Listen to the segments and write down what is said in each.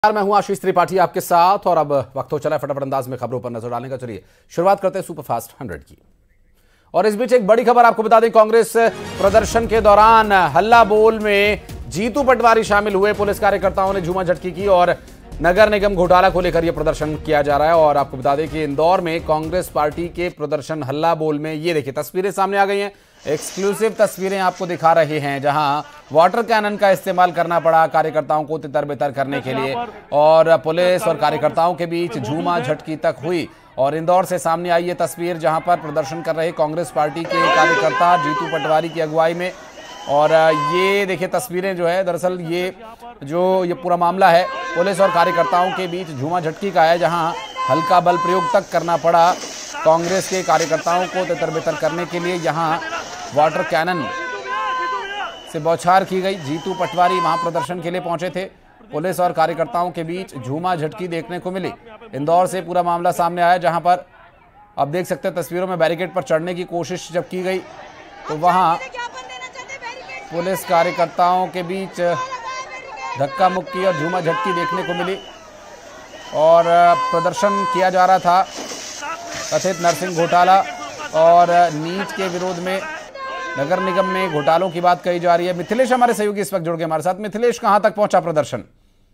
मैं हूं आशीष त्रिपाठी आपके साथ और अब वक्त हो चला है फटाफट अंदाज में खबरों पर नजर डालने का। चलिए शुरुआत करते हैं सुपरफास्ट 100 की। और इस बीच एक बड़ी खबर आपको बता दें, कांग्रेस प्रदर्शन के दौरान हल्ला बोल में जीतू पटवारी शामिल हुए। पुलिस कार्यकर्ताओं ने झूमा झटकी की और नगर निगम घोटाला को लेकर यह प्रदर्शन किया जा रहा है। और आपको बता दें कि इंदौर में कांग्रेस पार्टी के प्रदर्शन हल्ला बोल में ये देखिए तस्वीरें सामने आ गई हैं। एक्सक्लूसिव तस्वीरें आपको दिखा रहे हैं जहां वाटर कैनन का इस्तेमाल करना पड़ा कार्यकर्ताओं को तितर बितर करने के लिए और पुलिस और कार्यकर्ताओं के बीच झूमा झटकी तक हुई। और इंदौर से सामने आई ये तस्वीर जहां पर प्रदर्शन कर रहे कांग्रेस पार्टी के कार्यकर्ता जीतू पटवारी की अगुवाई में। और ये देखिए तस्वीरें जो है, दरअसल ये पूरा मामला है पुलिस और कार्यकर्ताओं के बीच झूमा झटकी का है, जहां हल्का बल प्रयोग तक करना पड़ा कांग्रेस के कार्यकर्ताओं को तितर बितर करने के लिए। यहाँ वाटर कैनन से बौछार की गई। जीतू पटवारी वहां प्रदर्शन के लिए पहुंचे थे। पुलिस और कार्यकर्ताओं के बीच झूमा झटकी देखने को मिली। इंदौर से पूरा मामला सामने आया, जहां पर आप देख सकते हैं तस्वीरों में बैरिकेड पर चढ़ने की कोशिश जब की गई तो वहां पुलिस कार्यकर्ताओं के बीच धक्का मुक्की और झूमा झटकी देखने को मिली। और प्रदर्शन किया जा रहा था कथित नर्सिंग घोटाला और नीट के विरोध में। नगर निगम में घोटालों की बात कही जा रही है। मिथिलेश हमारे सहयोगी इस वक्त जुड़ गए हमारे साथ। मिथिलेश, कहां तक पहुंचा प्रदर्शन?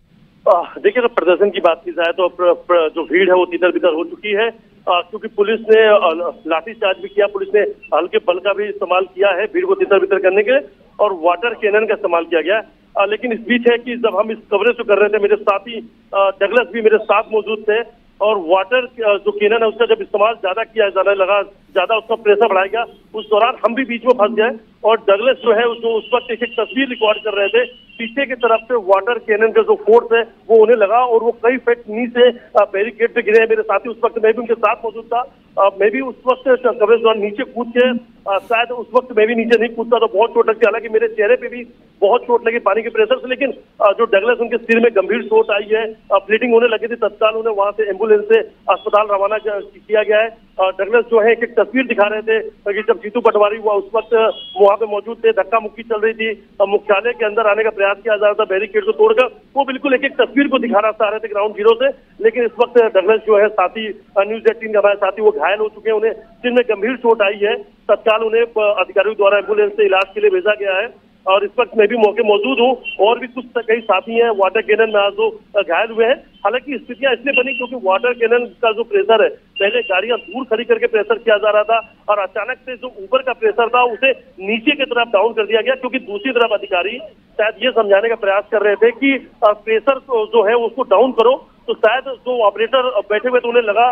देखिए, तो प्रदर्शन की बात की जाए तो जो भीड़ है वो तितर बितर हो चुकी है, क्योंकि पुलिस ने लाठीचार्ज भी किया, पुलिस ने हल्के बल का भी इस्तेमाल किया है भीड़ को तितर बितर करने के, और वाटर कैनन का इस्तेमाल किया गया। लेकिन इस बीच है कि जब हम इस कवरेज को कर रहे थे, मेरे साथी डगलस भी मेरे साथ मौजूद थे, और वाटर जो कैनन है उसका जब इस्तेमाल ज्यादा किया जाने लगा, ज्यादा उसका प्रेशर बढ़ाया गया, उस दौरान हम भी बीच में फंस गए। और डगलस जो है जो उस वक्त एक तस्वीर रिकॉर्ड कर रहे थे, पीछे की तरफ से वाटर कैनन का जो फोर्स है वो उन्हें लगा और वो कई फीट नीचे बैरिकेड पे गिरे हैं मेरे साथी। उस वक्त मैं भी उनके साथ मौजूद था। मैं भी उस वक्त कवरेज दौरान नीचे कूद के शायद उस वक्त मैं भी नीचे नहीं कूदता तो बहुत चोट लगती। हालांकि मेरे चेहरे पे भी बहुत चोट लगी पानी के प्रेशर से, लेकिन जो डगलस उनके सिर में गंभीर चोट आई है, ब्लीडिंग होने लगी थी। तत्काल उन्हें वहां से एम्बुलेंस से अस्पताल रवाना किया गया है। डगलस जो है एक तस्वीर दिखा रहे थे कि जब जीतू पटवारी हुआ उस वक्त वहां पे मौजूद थे, धक्का मुक्की चल रही थी, मुख्यालय के अंदर आने का प्रयास किया जा रहा था बैरिकेड को तोड़कर। वो बिल्कुल एक तस्वीर को दिखाना चाह रहे थे ग्राउंड जीरो से, लेकिन इस वक्त डगलस जो है साथी न्यूज 18 के हमारे साथी वो घायल हो चुके हैं, उन्हें सिर में गंभीर चोट आई है। तत्काल उन्हें अधिकारियों द्वारा एम्बुलेंस से इलाज के लिए भेजा गया है। और इस वक्त मैं भी मौके मौजूद हूँ और भी कुछ कई साथी हैं वाटर कैनन में आज जो घायल हुए हैं। हालांकि स्थितियां इसलिए बनी क्योंकि वाटर कैनन का जो प्रेशर है, पहले गाड़ियां दूर खड़ी करके प्रेशर किया जा रहा था और अचानक से जो ऊपर का प्रेशर था उसे नीचे की तरफ डाउन कर दिया गया, क्योंकि दूसरी तरफ अधिकारी शायद ये समझाने का प्रयास कर रहे थे कि प्रेशर जो है उसको डाउन करो। तो शायद जो ऑपरेटर बैठे हुए थे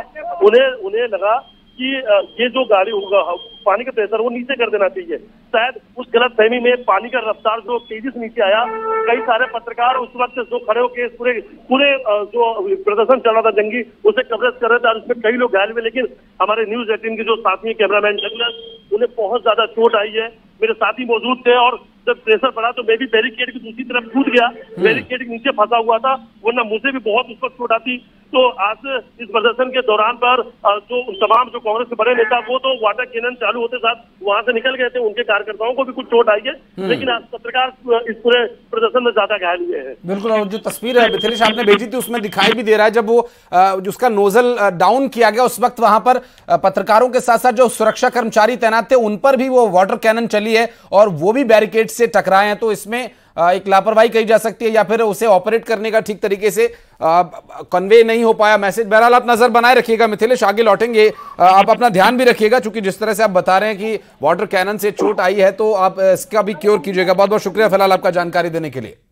उन्हें लगा कि ये जो गाड़ी होगा पानी का प्रेशर वो नीचे कर देना चाहिए। शायद उस गलत फहमी में पानी का रफ्तार जो तेजी से नीचे आया। कई सारे पत्रकार उस वक्त जो खड़े होकर पूरे जो प्रदर्शन चल रहा था जंगी, उसे कवरेज कर रहे थे और उसमें कई लोग घायल हुए। लेकिन हमारे न्यूज 18 के जो साथी कैमरामैन डगलस, उन्हें बहुत ज्यादा चोट आई है। मेरे साथी मौजूद थे और जब प्रेशर बढ़ा तो मैं भी बैरिकेड की दूसरी तरफ कूद गया। बैरिकेड के नीचे फंसा हुआ था, वरना मुझे भी बहुत उस वक्त चोट आती। तो आज इस प्रदर्शन के दौरान पर जो तमाम जो कांग्रेस के बड़े नेता वो तो वाटर कैनन चालू होते साथ वहां से निकल गए थे, उनके कार्यकर्ताओं को भी कुछ चोट आई है। लेकिन आज पत्रकार इस पूरे प्रदर्शन में ज्यादा घायल हुए हैं। बिल्कुल, और जो तस्वीर है मिथिलेश आपने भेजी थी उसमें दिखाई भी दे रहा है जब वो उसका नोजल डाउन किया गया उस वक्त वहां पर पत्रकारों के साथ साथ जो सुरक्षा कर्मचारी तैनात थे उन पर भी वो वाटर कैनन चली है और वो भी बैरिकेड से टकराए हैं। तो इसमें एक लापरवाही कही जा सकती है या फिर उसे ऑपरेट करने का ठीक तरीके से कन्वे नहीं हो पाया मैसेज। बहरहाल आप नजर बनाए रखिएगा मिथिलेश, आगे लौटेंगे। आप अपना ध्यान भी रखिएगा, क्योंकि जिस तरह से आप बता रहे हैं कि वाटर कैनन से चोट आई है तो आप इसका भी क्योर कीजिएगा। बहुत बहुत शुक्रिया फिलहाल आपका जानकारी देने के लिए।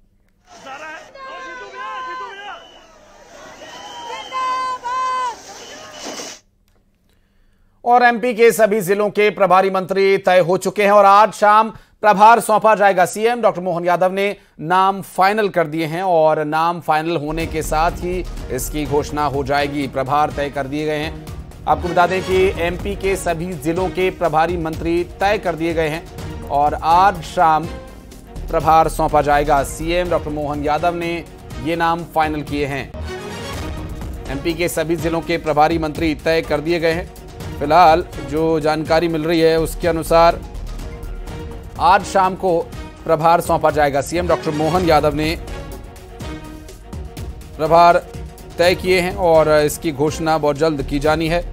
और एमपी के सभी जिलों के प्रभारी मंत्री तय हो चुके हैं और आज शाम प्रभार सौंपा जाएगा। सीएम डॉक्टर मोहन यादव ने नाम फाइनल कर दिए हैं और नाम फाइनल होने के साथ ही इसकी घोषणा हो जाएगी। प्रभार तय कर दिए गए हैं। आपको बता दें कि एमपी के सभी जिलों के प्रभारी मंत्री तय कर दिए गए हैं और आज शाम प्रभार सौंपा जाएगा। सीएम डॉक्टर मोहन यादव ने ये नाम फाइनल किए हैं। एमपी के सभी जिलों के प्रभारी मंत्री तय कर दिए गए हैं। फिलहाल जो जानकारी मिल रही है उसके अनुसार आज शाम को प्रभार सौंपा जाएगा। सीएम डॉक्टर मोहन यादव ने प्रभार तय किए हैं और इसकी घोषणा बहुत जल्द की जानी है।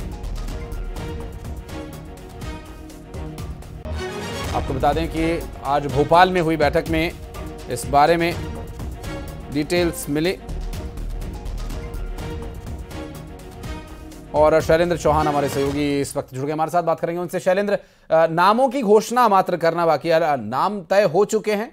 आपको बता दें कि आज भोपाल में हुई बैठक में इस बारे में डिटेल्स मिले और शैलेंद्र चौहान हमारे सहयोगी इस वक्त जुड़ गए, हमारे साथ बात करेंगे उनसे। शैलेंद्र, नामों की घोषणा मात्र करना बाकी है, नाम तय हो चुके हैं?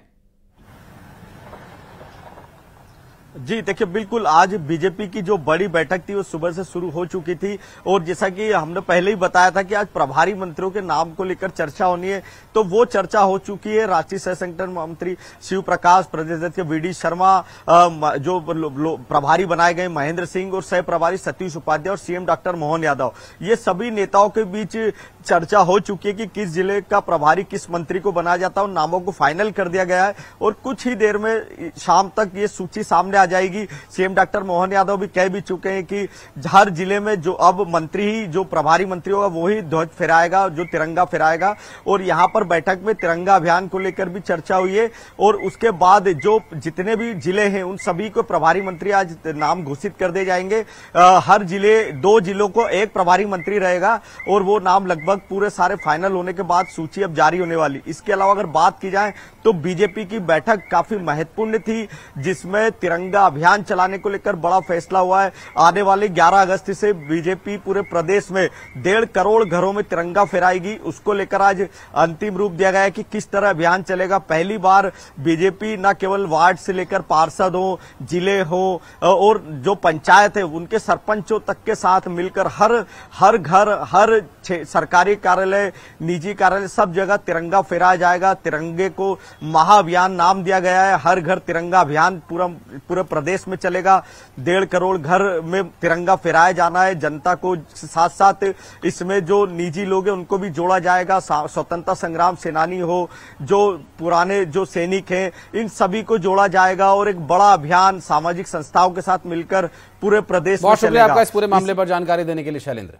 जी देखिए, बिल्कुल आज बीजेपी की जो बड़ी बैठक थी वो सुबह से शुरू हो चुकी थी और जैसा कि हमने पहले ही बताया था कि आज प्रभारी मंत्रियों के नाम को लेकर चर्चा होनी है, तो वो चर्चा हो चुकी है। राष्ट्रीय सह संगठन मंत्री शिव प्रकाश, प्रदेश अध्यक्ष वीडी शर्मा, जो प्रभारी बनाए गए महेंद्र सिंह और सह प्रभारी सतीश उपाध्याय और सीएम डॉक्टर मोहन यादव, ये सभी नेताओं के बीच चर्चा हो चुकी है कि किस जिले का प्रभारी किस मंत्री को बनाया जाता है। उन नामों को फाइनल कर दिया गया है और कुछ ही देर में शाम तक ये सूची सामने आ जाएगी। सीएम डॉक्टर मोहन यादव भी कह भी चुके हैं कि हर जिले में जो अब मंत्री ही, जो प्रभारी मंत्री होगा वो ही ध्वज फहराएगा, जो तिरंगा फहराएगा। और यहाँ पर बैठक में तिरंगा अभियान को लेकर भी चर्चा हुई है और उसके बाद जो जितने भी जिले हैं उन सभी को प्रभारी मंत्री आज नाम घोषित कर दिए जाएंगे। हर जिले, 2 जिलों को एक प्रभारी मंत्री रहेगा और वो नाम लगभग पूरे सारे फाइनल होने के बाद सूची अब जारी होने वाली। इसके अलावा अगर बात की जाए तो बीजेपी की बैठक काफी महत्वपूर्ण थी, जिसमें तिरंगा अभियान चलाने को लेकर बड़ा फैसला हुआ है। आने वाले 11 अगस्त से बीजेपी पूरे प्रदेश में 1.5 करोड़ घरों में तिरंगा फहराएगी। उसको लेकर आज अंतिम रूप दिया गया है कि किस तरह अभियान चलेगा। पहली बार बीजेपी न केवल वार्ड से लेकर पार्षद हो, जिले हो और जो पंचायत है उनके सरपंचों तक के साथ मिलकर हर घर, हर सरकारी कार्यालय, निजी कार्यालय, सब जगह तिरंगा फहराया जाएगा। तिरंगे को महाअभियान नाम दिया गया है। हर घर तिरंगा अभियान पूरे प्रदेश में चलेगा। 1.5 करोड़ घर में तिरंगा फहराया जाना है। जनता को साथ साथ इसमें जो निजी लोग हैं उनको भी जोड़ा जाएगा। स्वतंत्रता संग्राम सेनानी हो, जो पुराने जो सैनिक हैं, इन सभी को जोड़ा जाएगा और एक बड़ा अभियान सामाजिक संस्थाओं के साथ मिलकर पूरे प्रदेश में चलेगा। बहुत शुक्रिया आपका इस पूरे मामले पर जानकारी देने के लिए शैलेंद्र।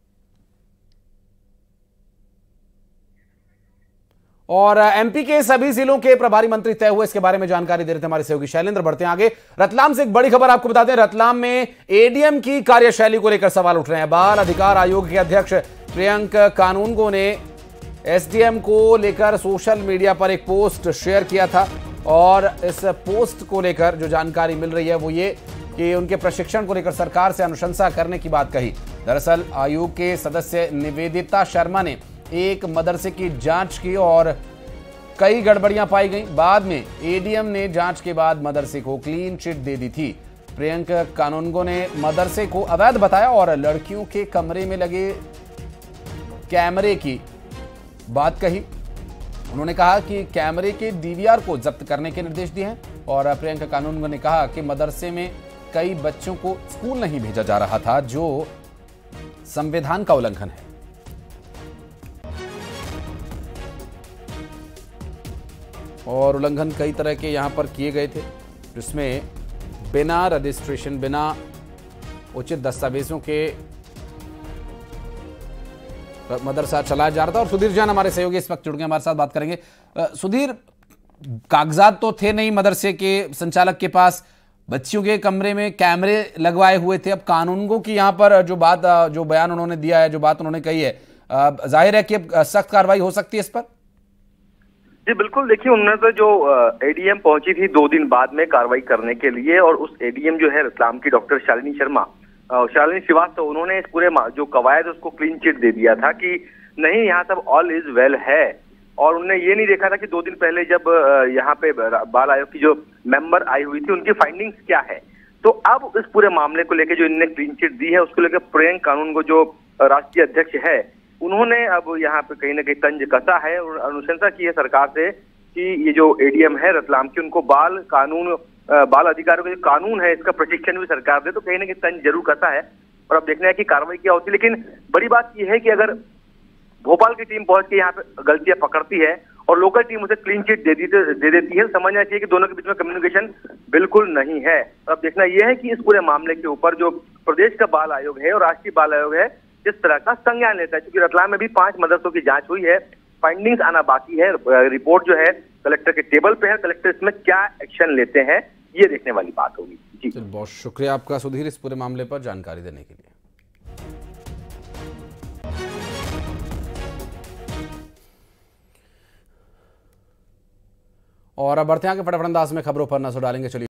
और एमपी के सभी जिलों के प्रभारी मंत्री तय हुए, इसके बारे में जानकारी दे रहे थे हमारे सहयोगी शैलेंद्र। बढ़ते हैं आगे। रतलाम से एक बड़ी खबर आपको बता दें, रतलाम में एडीएम की कार्यशैली को लेकर सवाल उठ रहे हैं। बाल अधिकार आयोग के अध्यक्ष प्रियंक कानूनगो ने एसडीएम को लेकर सोशल मीडिया पर एक पोस्ट शेयर किया था और इस पोस्ट को लेकर जो जानकारी मिल रही है वो ये कि उनके प्रशिक्षण को लेकर सरकार से अनुशंसा करने की बात कही। दरअसल आयोग के सदस्य निवेदिता शर्मा ने एक मदरसे की जांच की और कई गड़बड़ियां पाई गई। बाद में एडीएम ने जांच के बाद मदरसे को क्लीन चिट दे दी थी। प्रियंक कानूनगो ने मदरसे को अवैध बताया और लड़कियों के कमरे में लगे कैमरे की बात कही। उन्होंने कहा कि कैमरे के डीवीआर को जब्त करने के निर्देश दिए हैं और प्रियंक कानूनगो ने कहा कि मदरसे में कई बच्चों को स्कूल नहीं भेजा जा रहा था, जो संविधान का उल्लंघन है। और उल्लंघन कई तरह के यहां पर किए गए थे, जिसमें बिना रजिस्ट्रेशन, बिना उचित दस्तावेजों के मदरसा चलाया जा रहा था। और सुधीर जैन हमारे सहयोगी इस वक्त जुड़ गए, हमारे साथ बात करेंगे। सुधीर, कागजात तो थे नहीं मदरसे के संचालक के पास, बच्चियों के कमरे में कैमरे लगवाए हुए थे। अब कानूनगो की यहां पर जो बयान उन्होंने दिया है, जो बात उन्होंने कही है, जाहिर है कि अब सख्त कार्रवाई हो सकती है इस पर। जी बिल्कुल, देखिए उन्होंने तो जो एडीएम पहुंची थी 2 दिन बाद में कार्रवाई करने के लिए, और उस एडीएम जो है रतलाम की डॉक्टर शालिनी श्रीवास्तव, उन्होंने इस पूरे जो कवायद उसको क्लीन चिट दे दिया था कि नहीं, यहाँ सब ऑल इज वेल है। और उन्होंने ये नहीं देखा था कि 2 दिन पहले जब यहाँ पे बाल आयोग की जो मेंबर आई हुई थी उनकी फाइंडिंग्स क्या है। तो अब इस पूरे मामले को लेकर जो इन्होंने क्लीन चिट दी है उसको लेकर प्रियंक कानूनगो जो राष्ट्रीय अध्यक्ष है, उन्होंने अब यहाँ पे कहीं ना कहीं तंज कसा है और अनुशंसा की है सरकार से कि ये जो एडीएम है रतलाम की, उनको बाल अधिकारों का जो कानून है इसका प्रशिक्षण भी सरकार दे। तो कहीं ना कहीं तंज जरूर कसा है और अब देखना है कि कार्रवाई क्या होती है। लेकिन बड़ी बात यह है कि अगर भोपाल की टीम पहुंच के यहाँ पे गलतियां पकड़ती है और लोकल टीम उसे क्लीन चिट दे देती है, समझना चाहिए कि दोनों के बीच में कम्युनिकेशन बिल्कुल नहीं है। अब देखना यह है कि इस पूरे मामले के ऊपर जो प्रदेश का बाल आयोग है और राष्ट्रीय बाल आयोग है इस तरह का संज्ञान लेता है, क्योंकि रतलाम में भी 5 मदरसों की जांच हुई है, फाइंडिंग्स आना बाकी है, रिपोर्ट जो है कलेक्टर के टेबल पे है, कलेक्टर इसमें क्या एक्शन लेते हैं ये देखने वाली बात होगी। जी चलिए, बहुत शुक्रिया आपका सुधीर इस पूरे मामले पर जानकारी देने के लिए। और अब बढ़ते हैं आगे फटाफट अंदाज में खबरों पर नजर डालेंगे। चलिए।